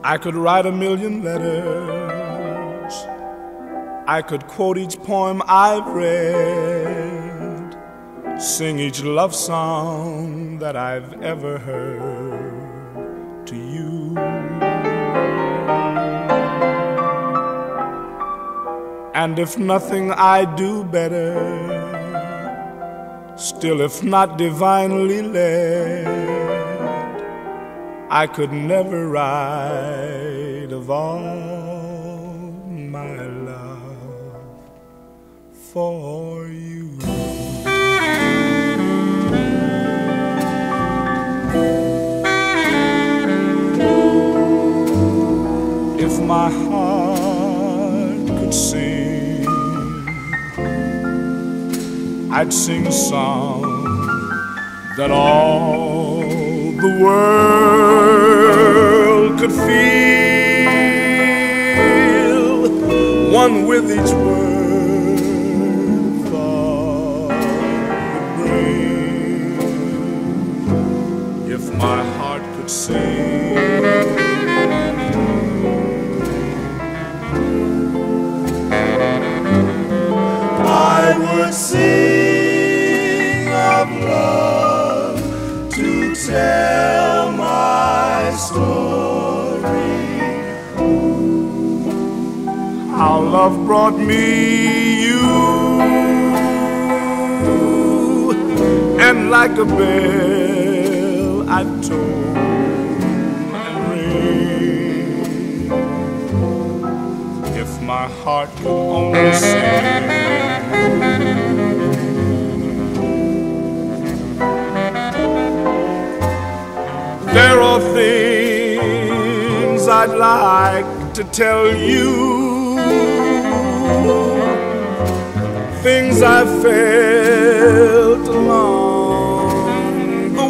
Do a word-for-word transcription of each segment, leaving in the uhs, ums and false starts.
I could write a million letters, I could quote each poem I've read, sing each love song that I've ever heard to you. And if nothing I do better, still if not divinely led, I could never write of all my love for you. If my heart could sing, I'd sing a song that all the world could feel, one with each word thought would bring. If my heart could sing, I would sing of love to tell my story, how love brought me you, and like a bell I'd toll and ring. If my heart could only sing, there are things I'd like to tell you, things I felt along the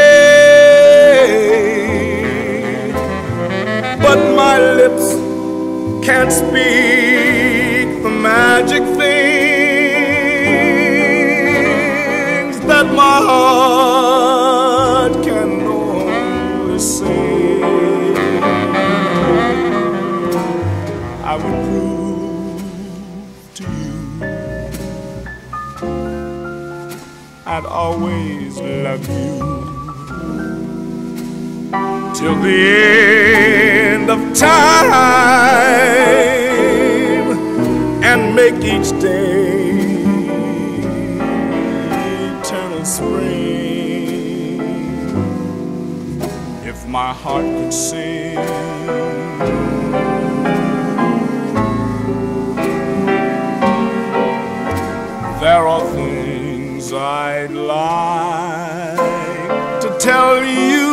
way, but my lips can't speak the magic things that my heart can only say. I would prove to you I'd always love you till the end of time, and make each day eternal spring. If my heart could sing, there are things I'd like to tell you,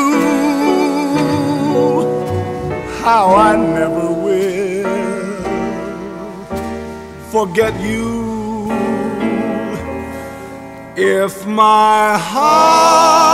how I never will forget you. If my heart